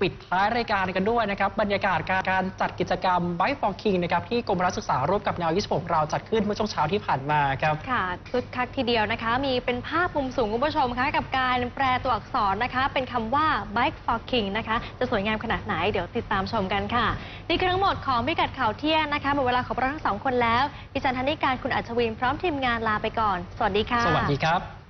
ปิดท้ายรายการกันด้วยนะครับบรรยากาศการจัดกิจกรรม Bike for King นะครับที่กรมรัฐศึกษาร่วมกับแนว26เราจัดขึ้นเมื่อช่วงเช้าที่ผ่านมาครับค่ะคึกคักทีเดียวนะคะมีเป็นภาพมุมสูงคุณผู้ชมคะกับการแปลตัวอักษรนะคะเป็นคำว่า Bike for King นะคะจะสวยงามขนาดไหนเดี๋ยวติดตามชมกันค่ะนี่คือทั้งหมดของพิกัดข่าวเที่ยงนะคะหมดเวลาของเราทั้งสองคนแล้วดิฉันธนิการคุณอัจฉวินพร้อมทีมงานลาไปก่อนสวัสดีค่ะสวัสดีครับ